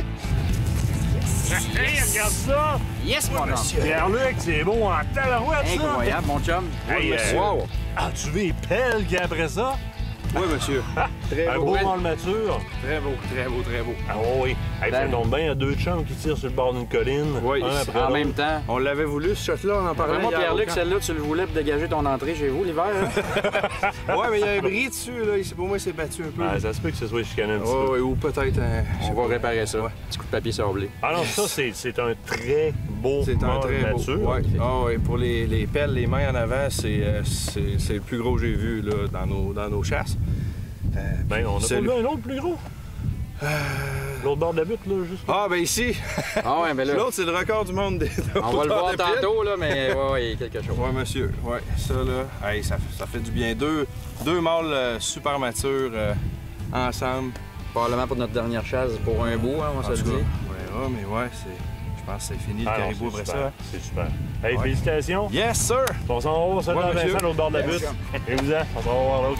Hey, regarde ça! Yes, mon homme. Pierre-Luc, c'est beau en tabarouette, ça! Incroyable, mon chum. Hey, Wow. as-tu vu les pelles qu'il y a après ça? Oui, monsieur. Très Un beau. beau mâle mature. Très beau, très beau, très beau. Ah oui. Hey, ça tombe bien, il y a deux chums qui tirent sur le bord d'une colline. Oui, un après En l'autre. même temps. On l'avait voulu, ce shot-là, on en parlait. Vraiment, hier Pierre-Luc, au camp. celle-là, tu le voulais pour dégager ton entrée chez vous l'hiver, hein? Ouais, mais il y a un bris dessus, là. Pour moi, il s'est battu un peu. Ah, ça se peut que ce soit chicané un petit Ouais, peu. ouais, ou peut-être un. je sais On va pas. réparer ça. Ouais. Petit coup de papier sablé. Ah non, ça, c'est un très beau C'est un mâle très beau. mature. Ouais. Ah, ouais. Pour les pelles, les mains en avant, c'est le plus gros que j'ai vu là, dans nos chasses. Ben, on a pas Celui- vu un autre plus gros. L'autre bord de la butte, là, juste. Ah, ben ici. Ah ouais, mais là, L'autre, c'est le record du monde des. on va le voir tantôt, là, mais ouais, il y a quelque chose. Ouais, monsieur. Ouais, ça, là, hey, ça fait du bien. Deux mâles super matures ensemble. Probablement pour notre dernière chasse pour un bout, hein, on va se le dire. Ouais, mais ouais, je pense que c'est fini le Ah non, caribou c'est après super, ça. c'est super. Hey, Ouais. félicitations. Yes, sir! On s'en va, ça Ouais, dans monsieur. Vincent, l'autre bord de la butte. Et vous-en, on s'en va voir l'autre.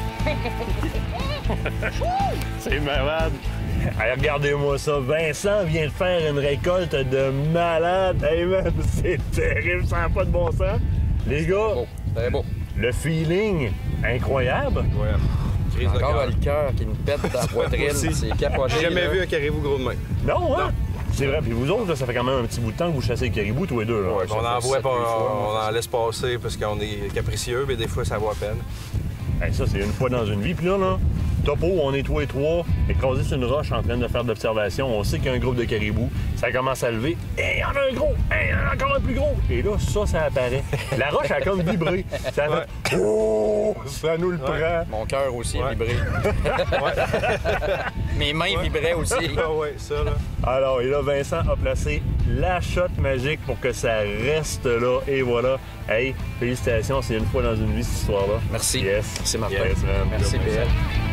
C'est malade. Hey, regardez-moi ça. Vincent vient de faire une récolte de malade. Hey, man, c'est terrible, ça n'a pas de bon sens. Les gars, Beau, très beau. le feeling, incroyable. Ouais. Crise de Encore cœur. le cœur qui me pète dans la poitrine, Aussi. c'est capoté. J'ai jamais là. vu un caribou gros de main. Non, hein? C'est vrai. Puis vous autres, là, ça fait quand même un petit bout de temps que vous chassez le caribou, tous les deux. Là. Ouais, on en voit pas, 7-8 fois, on en laisse passer parce qu'on est capricieux, mais des fois ça vaut à peine. Hey, ça, c'est une fois dans une vie. Puis là, topo, on est tous et trois, écrasés sur une roche en train de faire de l'observation. On sait qu'il y a un groupe de caribous. Ça commence à lever. Et il y en a un gros! Et il y en a encore un plus gros! Et là, ça apparaît. La roche a comme vibré. Ça fait... Oh! Ça nous le prend. Mon cœur aussi a vibré. Mes mains vibraient aussi. Ah ouais, ça, là. Alors, et là, Vincent a placé la shot magique pour que ça reste là. Et voilà. Hey, félicitations, c'est une fois dans une vie, cette histoire-là. Merci. Yes. Merci, Martin. Yes, man. Merci, PL.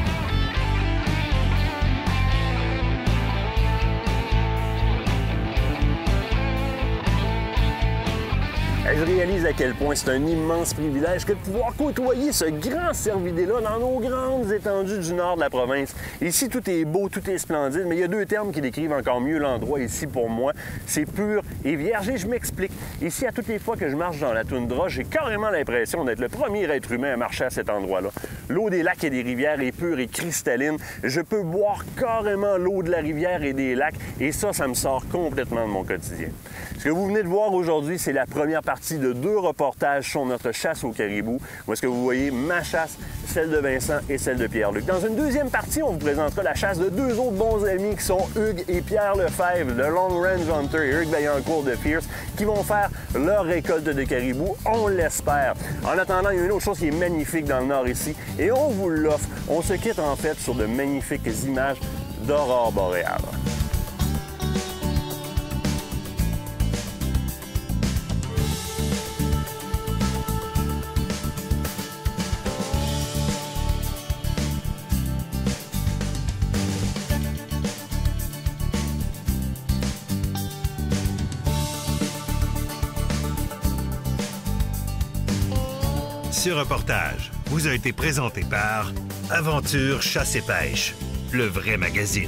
Je réalise à quel point c'est un immense privilège que de pouvoir côtoyer ce grand cervidé-là dans nos grandes étendues du nord de la province. Ici, tout est beau, tout est splendide, mais il y a deux termes qui décrivent encore mieux l'endroit ici pour moi. C'est pur et vierge, et je m'explique. Ici, à toutes les fois que je marche dans la toundra, j'ai carrément l'impression d'être le premier être humain à marcher à cet endroit-là. L'eau des lacs et des rivières est pure et cristalline. Je peux boire carrément l'eau de la rivière et des lacs, et ça me sort complètement de mon quotidien. Ce que vous venez de voir aujourd'hui, c'est la première partie de 2 reportages sur notre chasse au caribou, où est-ce que vous voyez ma chasse, celle de Vincent et celle de Pierre-Luc. Dans une deuxième partie, on vous présentera la chasse de 2 autres bons amis qui sont Hugues et Pierre Lefebvre, de Long Range Hunter, et Hugues Vaillancourt de Fierce, qui vont faire leur récolte de caribou, on l'espère. En attendant, il y a une autre chose qui est magnifique dans le nord ici, et on vous l'offre. On se quitte en fait sur de magnifiques images d'aurore boréale. Ce reportage vous a été présenté par Aventure Chasse et Pêche, le vrai magazine.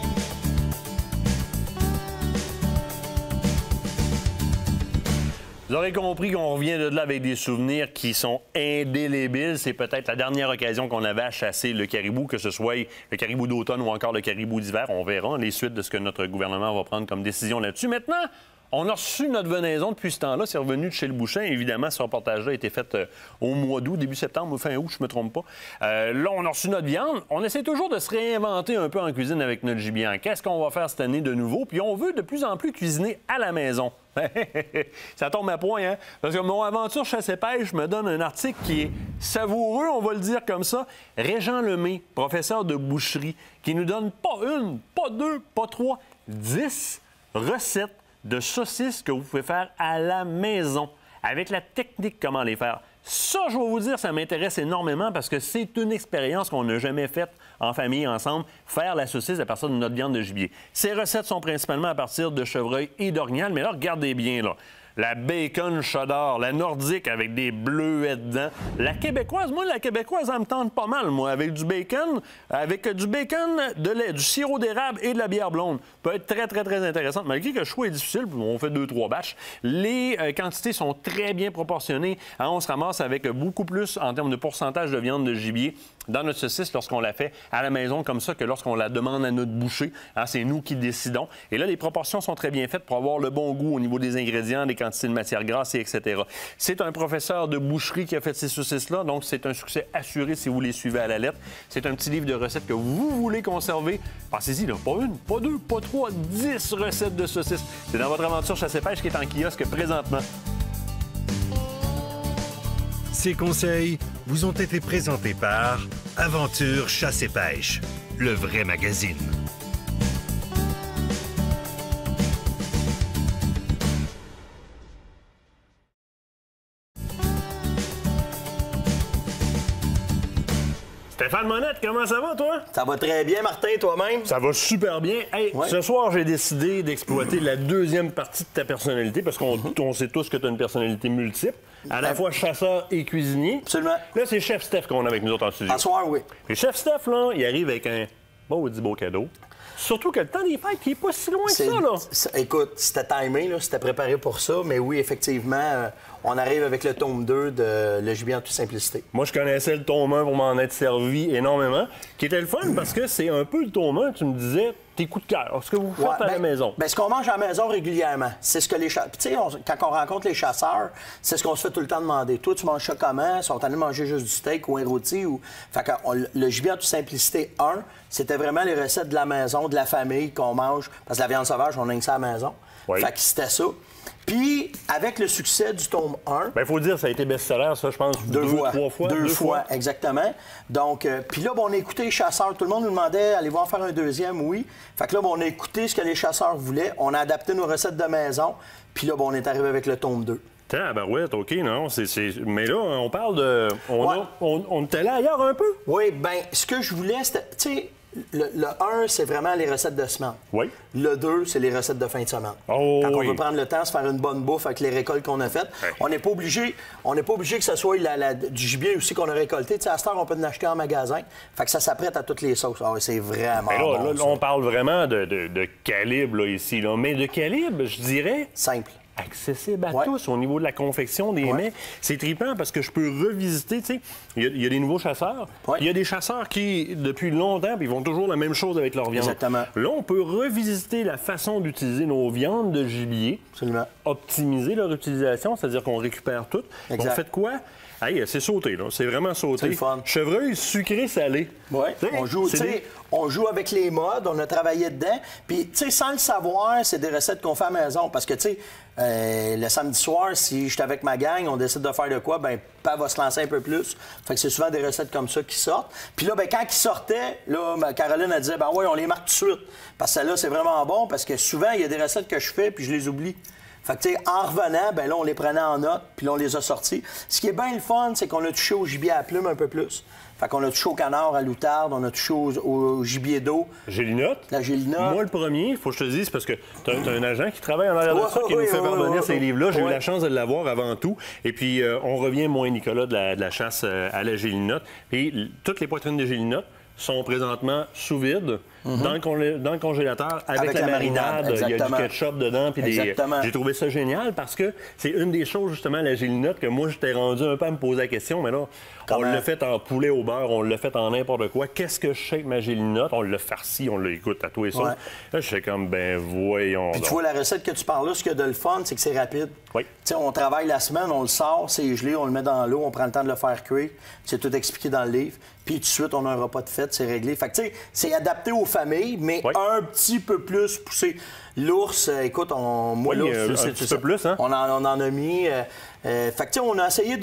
Vous aurez compris qu'on revient de là avec des souvenirs qui sont indélébiles. C'est peut-être la dernière occasion qu'on avait à chasser le caribou, que ce soit le caribou d'automne ou encore le caribou d'hiver. On verra les suites de ce que notre gouvernement va prendre comme décision là-dessus. Maintenant, on a reçu notre venaison depuis ce temps-là. C'est revenu de chez le boucher. Évidemment, ce reportage-là a été fait au mois d'août, début septembre ou fin août, je ne me trompe pas. Là, on a reçu notre viande. On essaie toujours de se réinventer un peu en cuisine avec notre gibier. Qu'est-ce qu'on va faire cette année de nouveau? Puis on veut de plus en plus cuisiner à la maison. Ça tombe à point, hein? Parce que mon aventure chasse et pêche me donne un article qui est savoureux, on va le dire comme ça. Régent Lemay, professeur de boucherie, qui nous donne pas une, pas deux, pas 3, 10 recettes de saucisses que vous pouvez faire à la maison, avec la technique comment les faire. Ça, je vais vous dire, ça m'intéresse énormément parce que c'est une expérience qu'on n'a jamais faite en famille, ensemble, faire la saucisse à partir de notre viande de gibier. Ces recettes sont principalement à partir de chevreuil et d'orignal, mais là, regardez bien, là. La bacon cheddar, la nordique avec des bleuets dedans. La québécoise, moi, la québécoise, elle me tente pas mal, moi, avec du bacon, de lait, du sirop d'érable et de la bière blonde. Peut être très, très, très intéressante. Malgré que le choix est difficile, on fait 2-3 batchs. Les quantités sont très bien proportionnées. On se ramasse avec beaucoup plus en termes de pourcentage de viande de gibier dans notre saucisse lorsqu'on la fait à la maison comme ça que lorsqu'on la demande à notre boucher. C'est nous qui décidons. Et là, les proportions sont très bien faites pour avoir le bon goût au niveau des ingrédients, des quantités de matière grasse, etc. C'est un professeur de boucherie qui a fait ces saucisses-là, donc c'est un succès assuré si vous les suivez à la lettre. C'est un petit livre de recettes que vous voulez conserver. Pensez-y, là, pas une, pas deux, pas 3, 10 recettes de saucisses. C'est dans votre aventure chasse et pêche qui est en kiosque présentement. Ces conseils vous ont été présentés par Aventure Chasse et Pêche, le vrai magazine. Stéphane Monette, comment ça va, toi? Ça va très bien, Martin, toi-même? Ça va super bien. Hey, ouais. Ce soir, j'ai décidé d'exploiter la deuxième partie de ta personnalité, parce qu'on sait tous que tu as une personnalité multiple, à la fois chasseur et cuisinier. Absolument. Là, c'est Chef Steph qu'on a avec nous autres en studio. À soir, oui. Et Chef Steph, là, il arrive avec un beau cadeau. Surtout que le temps des fêtes, il n'est pas si loin que ça, là. Écoute, c'était timé, là, c'était préparé pour ça, mais oui, effectivement, on arrive avec le tome 2 de Le gibier en toute simplicité. Moi, je connaissais le tome 1 pour m'en être servi énormément, qui était le fun parce que c'est un peu le tome 1, tu me disais, tes coups de cœur, ce que vous faites à la maison. Ce qu'on mange à la maison régulièrement, c'est ce que les chasseurs... Tu sais, quand on rencontre les chasseurs, c'est ce qu'on se fait tout le temps demander. Toi, tu manges ça comment? Ils sont allés manger juste du steak ou un rôti? Ou... Fait que le gibier en toute simplicité 1, c'était vraiment les recettes de la maison, de la famille qu'on mange. Parce que la viande sauvage, on a ça à la maison. Oui. Fait que c'était ça. Puis, avec le succès du tome 1... Il faut dire, ça a été best-seller, ça, je pense, deux fois. Deux fois, exactement. Donc, puis là, on a écouté les chasseurs. Tout le monde nous demandait, allez-vous en faire un deuxième? Oui. Fait que là, on a écouté ce que les chasseurs voulaient. On a adapté nos recettes de maison. Puis là, on est arrivé avec le tome 2. Tabarouette, OK, non, mais là, on parle de... On est allé ailleurs un peu? Oui, bien, ce que je voulais, c'était... Tu sais, le 1, c'est vraiment les recettes de semaine. Oui. Le 2, c'est les recettes de fin de semaine. Oh, quand on oui. veut prendre le temps de se faire une bonne bouffe avec les récoltes qu'on a faites, on n'est pas obligé que ce soit du gibier aussi qu'on a récolté. Tu sais, à cette heure, on peut en acheter en magasin. Fait que ça s'apprête à toutes les sauces. Ah, c'est vraiment bon. Là, on parle vraiment de calibre là, ici. Là. Mais de calibre, je dirais... Simple. Accessible à tous au niveau de la confection des mets. C'est trippant parce que je peux revisiter, tu sais, il y a des nouveaux chasseurs, il y a des chasseurs qui, depuis longtemps, puis ils font toujours la même chose avec leur viande. Exactement. Là, on peut revisiter la façon d'utiliser nos viandes de gibier, optimiser leur utilisation, c'est-à-dire qu'on récupère tout. On fait quoi? Hey, c'est sauté, là. C'est vraiment sauté. C'est le fun. Chevreuil sucré salé. Oui, on joue avec les modes, on a travaillé dedans. Puis, tu sais, sans le savoir, c'est des recettes qu'on fait à la maison. Parce que, tu sais, le samedi soir, si je suis avec ma gang, on décide de faire de quoi, bien, Pat va se lancer un peu plus. Fait que c'est souvent des recettes comme ça qui sortent. Puis là, bien, quand ils sortaient, là, Caroline, elle disait, ben oui, on les marque tout de suite. Parce que celle-là, c'est vraiment bon, parce que souvent, il y a des recettes que je fais, puis je les oublie. Fait que, tu sais, en revenant, ben là, on les prenait en note, puis là, on les a sortis. Ce qui est bien le fun, c'est qu'on a touché au gibier à plume un peu plus. Fait qu'on a touché au canard, à l'outarde, on a touché au gibier d'eau. Gélinotte? La gélinotte. Moi, le premier, il faut que je te dise, parce que tu as un agent qui travaille en arrière de ça, qui nous fait parvenir ces livres-là. J'ai eu la chance de l'avoir avant tout. Et puis, on revient, moi et Nicolas, de la chasse à la gélinotte. Et toutes les poitrines de gélinotte sont présentement sous vide, dans le congélateur, avec la marinade. Il y a du ketchup dedans. J'ai trouvé ça génial parce que c'est une des choses, justement, la gélinotte, que moi, j'étais rendu un peu à me poser la question. Mais là, on l'a fait en poulet au beurre, on l'a fait en n'importe quoi. Qu'est-ce que je sais avec ma gélinotte? On l'a farci, on l'a écoute à tous les sauces. Là, je suis comme, ben voyons. Puis tu vois, la recette que tu parles là, ce qu'il y a de le fun, c'est que c'est rapide. Oui. Tu sais, on travaille la semaine, on le sort, c'est gelé, on le met dans l'eau, on prend le temps de le faire cuire. C'est tout expliqué dans le livre. Puis tout de suite, on a un repas de fête, c'est réglé. Fait que, tu sais, c'est adapté aux familles, mais un petit peu plus poussé. L'ours, écoute, l'ours, un petit peu plus, hein? On en a mis. Fait que, tu sais, on a essayé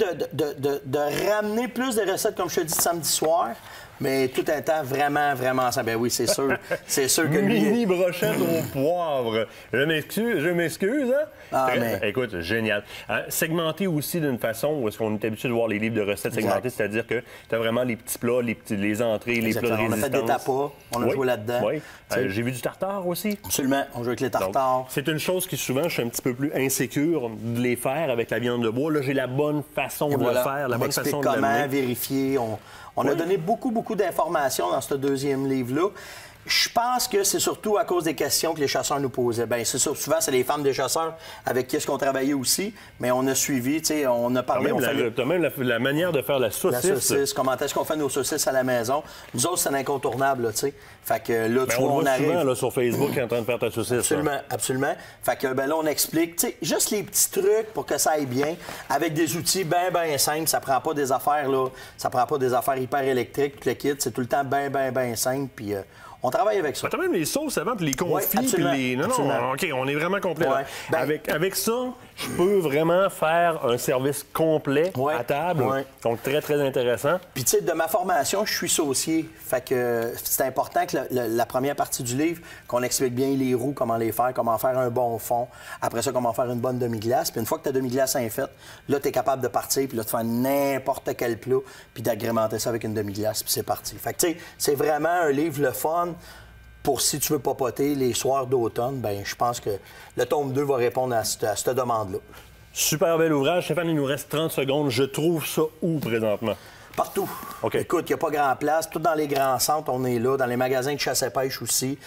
de ramener plus de recettes, comme je te dis, samedi soir. Mais tout un temps vraiment, vraiment ça. Ben oui, c'est sûr. C'est sûr que lui... Mini brochette au poivre. Je m'excuse, hein? Ah, mais... Écoute, génial. Segmenté aussi d'une façon où est-ce qu'on est habitué de voir les livres de recettes segmentées, c'est-à-dire que tu as vraiment les petits plats, les entrées, les plats de résistance. On a fait des tapas, on a joué là-dedans. Oui. J'ai vu du tartare aussi. Absolument, on joue avec les tartares. C'est une chose qui, souvent, je suis un petit peu plus insécure de les faire avec la viande de bois. Là, j'ai la bonne façon de le faire, la bonne façon de l'amener. Comment vérifier. On a donné beaucoup d'informations dans ce deuxième livre-là. Je pense que c'est surtout à cause des questions que les chasseurs nous posaient. Bien, c'est ça, souvent, c'est les femmes des chasseurs avec qui est-ce qu'on travaillait aussi, mais on a suivi, tu sais, on a parlé... T'as même la manière de faire la saucisse. La saucisse, comment est-ce qu'on fait nos saucisses à la maison. Nous autres, c'est incontournable, là, tu sais. Fait que là, tu vois, on arrive... souvent là, sur Facebook en train de faire ta saucisse. Absolument, absolument. Fait que ben là, on explique, tu sais, juste les petits trucs pour que ça aille bien, avec des outils bien simples. Ça prend pas des affaires, là, ça prend pas des affaires hyper électriques, puis le kit, c'est tout le temps bien simple, puis... on travaille avec ça. T'as même les sauces avant, puis les confits, puis les... Non, OK, on est vraiment complet. Ouais. Avec ça, je peux vraiment faire un service complet à table. Ouais. Donc, très, très intéressant. Puis, tu sais, de ma formation, je suis saucier. Fait que c'est important que la première partie du livre, qu'on explique bien les roux, comment les faire, comment faire un bon fond. Après ça, comment faire une bonne demi-glace. Puis une fois que ta demi-glace est faite, là, tu es capable de partir, puis là, de faire n'importe quel plat, puis d'agrémenter ça avec une demi-glace, puis c'est parti. Fait que, tu sais, c'est vraiment un livre le fun. Pour si tu veux papoter les soirs d'automne, bien, je pense que le tome 2 va répondre à cette demande-là. Super bel ouvrage. Stéphane, il nous reste 30 secondes. Je trouve ça où présentement? Partout. OK. Écoute, il n'y a pas grand place. Tout dans les grands centres, on est là. Dans les magasins de chasse et pêche aussi.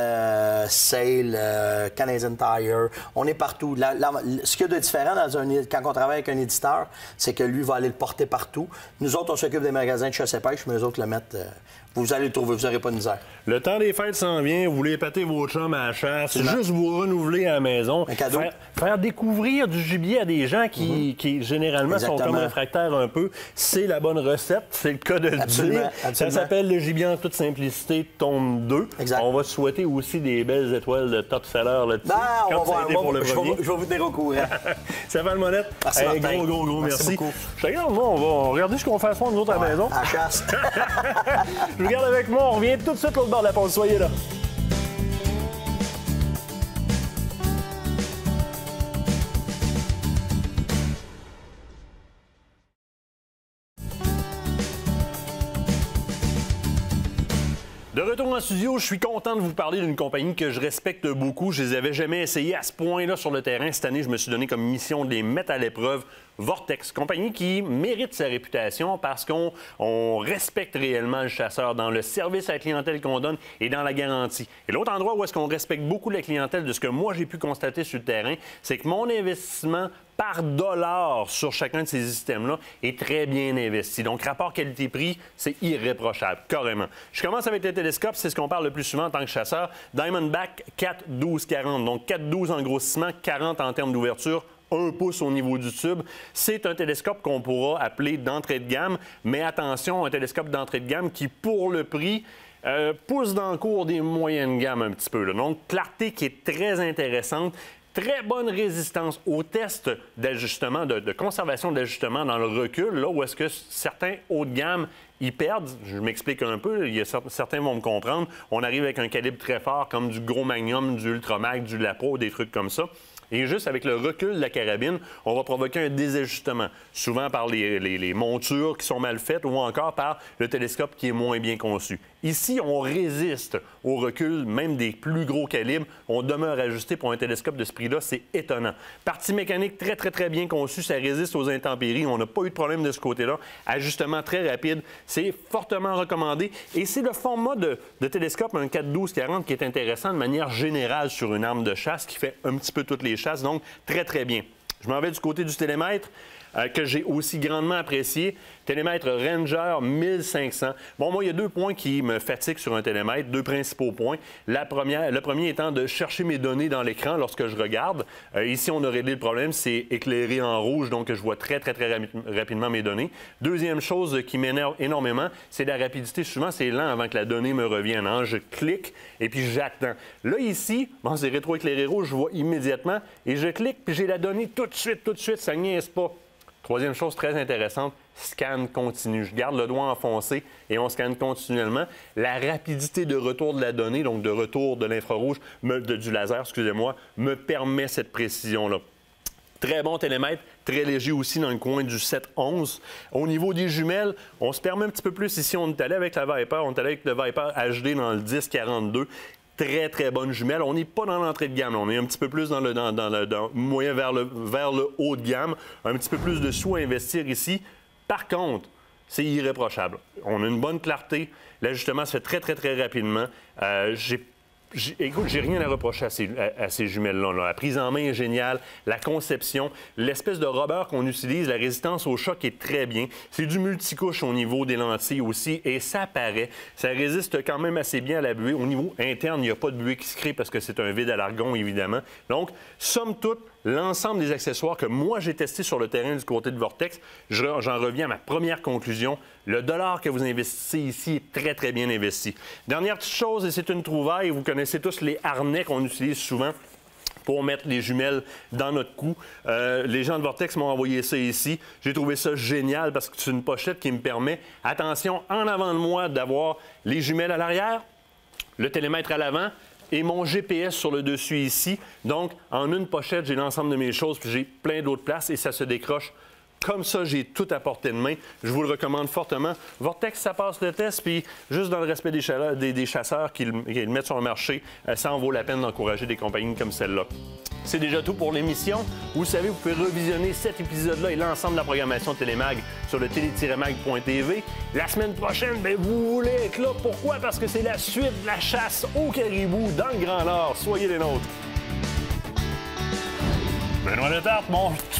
Sale, Canadian Tire. On est partout. Ce qu'il y a de différent quand on travaille avec un éditeur, c'est que lui va aller le porter partout. Nous autres, on s'occupe des magasins de chasse et pêche, mais eux autres le mettent... vous allez le trouver, vous n'aurez pas de misère. Le temps des fêtes s'en vient, vous voulez épater vos chums à la chasse, juste vous renouveler à la maison. Un cadeau. Faire découvrir du gibier à des gens qui généralement sont comme réfractaires un peu. C'est la bonne recette, c'est le cas de le dire. Ça s'appelle le gibier en toute simplicité, tome 2. Exact. On va souhaiter aussi des belles étoiles de top seller là-dessus. On va voir, je vais vous tenir au courant. Ça va le monette. Gros, merci. Je regarde, moi, on va regarder ce qu'on fait à soir, nous autres, à la maison. À la chasse. Je vous garde avec moi, on revient tout de suite l'autre bord de la pause. Soyez là. De retour en studio, je suis content de vous parler d'une compagnie que je respecte beaucoup. Je les avais jamais essayés à ce point-là sur le terrain. Cette année, je me suis donné comme mission de les mettre à l'épreuve. Vortex, compagnie qui mérite sa réputation parce qu'on respecte réellement le chasseur dans le service à la clientèle qu'on donne et dans la garantie. Et l'autre endroit où est-ce qu'on respecte beaucoup la clientèle, de ce que moi j'ai pu constater sur le terrain, c'est que mon investissement par dollar sur chacun de ces systèmes-là est très bien investi. Donc, rapport qualité-prix, c'est irréprochable, carrément. Je commence avec le télescope, c'est ce qu'on parle le plus souvent en tant que chasseur. Diamondback 4-12-40, donc 4-12 en grossissement, 40 en termes d'ouverture, 1 pouce au niveau du tube. C'est un télescope qu'on pourra appeler d'entrée de gamme, mais attention, un télescope d'entrée de gamme qui, pour le prix, pousse dans le cours des moyennes gammes un petit peu. Là. Donc, clarté qui est très intéressante. Très bonne résistance aux tests d'ajustement, de conservation d'ajustement dans le recul, là où est-ce que certains hauts de gamme y perdent. Je m'explique un peu, certains vont me comprendre. On arrive avec un calibre très fort comme du gros Magnum, du Ultramax, du Lapro, des trucs comme ça. Et juste avec le recul de la carabine, on va provoquer un désajustement, souvent par les montures qui sont mal faites ou encore par le télescope qui est moins bien conçu. Ici, on résiste au recul, même des plus gros calibres. On demeure ajusté pour un télescope de ce prix-là. C'est étonnant. Partie mécanique très, très, très bien conçue. Ça résiste aux intempéries. On n'a pas eu de problème de ce côté-là. Ajustement très rapide. C'est fortement recommandé. Et c'est le format de télescope, un 4-12-40, qui est intéressant de manière générale sur une arme de chasse qui fait un petit peu toutes les chasses. Donc, très, très bien. Je m'en vais du côté du télémètre. Que j'ai aussi grandement apprécié. Télémètre Ranger 1500. Bon, moi, il y a 2 points qui me fatiguent sur un télémètre, 2 principaux points. Le premier étant de chercher mes données dans l'écran lorsque je regarde. Ici, on a réglé le problème, c'est éclairé en rouge, donc je vois très, très, très rapidement mes données. Deuxième chose qui m'énerve énormément, c'est la rapidité. Souvent, c'est lent avant que la donnée me revienne. Hein? Je clique et puis j'attends. Là, ici, bon, c'est rétro-éclairé rouge, je vois immédiatement et je clique puis j'ai la donnée tout de suite, ça niaise pas. Troisième chose très intéressante, scan continu. Je garde le doigt enfoncé et on scanne continuellement. La rapidité de retour de la donnée, donc de retour de l'infrarouge, du laser, excusez-moi, me permet cette précision-là. Très bon télémètre, très léger aussi dans le coin du 7-11. Au niveau des jumelles, on se permet un petit peu plus ici. On est allé avec la Viper, on est allé avec le Viper HD dans le 10-42. Très, très bonne jumelle. On n'est pas dans l'entrée de gamme. On est un petit peu plus dans le moyen vers le haut de gamme. Un petit peu plus de sous à investir ici. Par contre, c'est irréprochable. On a une bonne clarté. L'ajustement se fait très, très, très rapidement. Écoute, j'ai rien à reprocher à ces jumelles-là. La prise en main est géniale, la conception, l'espèce de rubber qu'on utilise, la résistance au choc est très bien. C'est du multicouche au niveau des lentilles aussi et ça paraît. Ça résiste quand même assez bien à la buée. Au niveau interne, il n'y a pas de buée qui se crée parce que c'est un vide à l'argon, évidemment. Donc, somme toute, l'ensemble des accessoires que moi, j'ai testé sur le terrain du côté de Vortex, j'en reviens à ma première conclusion. Le dollar que vous investissez ici est très, très bien investi. Dernière petite chose, et c'est une trouvaille, vous connaissez tous les harnais qu'on utilise souvent pour mettre les jumelles dans notre cou. Les gens de Vortex m'ont envoyé ça ici. J'ai trouvé ça génial parce que c'est une pochette qui me permet, attention, en avant de moi, d'avoir les jumelles à l'arrière, le télémètre à l'avant, et mon GPS sur le dessus ici. Donc, en une pochette, j'ai l'ensemble de mes choses, puis j'ai plein d'autres places et ça se décroche Comme ça, j'ai tout à portée de main. Je vous le recommande fortement. Vortex, ça passe le test, puis juste dans le respect des chasseurs qui le mettent sur le marché, ça en vaut la peine d'encourager des compagnies comme celle-là. C'est déjà tout pour l'émission. Vous savez, vous pouvez revisionner cet épisode-là et l'ensemble de la programmation Télémag sur le télé-mag.tv. La semaine prochaine, bien, vous voulez être là. Pourquoi? Parce que c'est la suite de la chasse au caribou dans le Grand Nord. Soyez les nôtres. Benoît Letarte, mon... Tu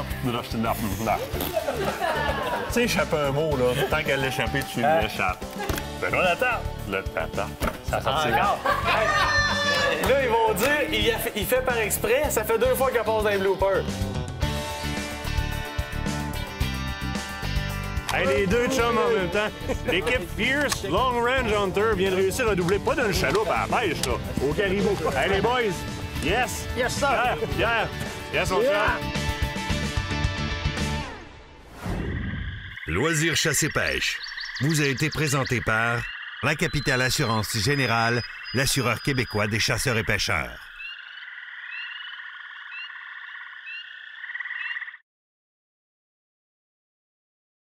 sais, échapper un mot, là. Tant qu'elle l'échappe, tu l'échappes. Benoît Letarte. Le tata. Ça sortira. Là, ils vont dire, il fait par exprès, ça fait 2 fois qu'elle passe dans les bloopers. Hey, les deux chums en même temps. L'équipe Fierce Long Range Hunter vient de réussir à doubler pas d'une chaloupe à la pêche, là, au caribou. Hey, les boys! Yes! Yes, sir! Pierre! Yes, on Loisirs chasse et pêche vous a été présenté par la Capitale Assurance Générale, l'assureur québécois des chasseurs et pêcheurs.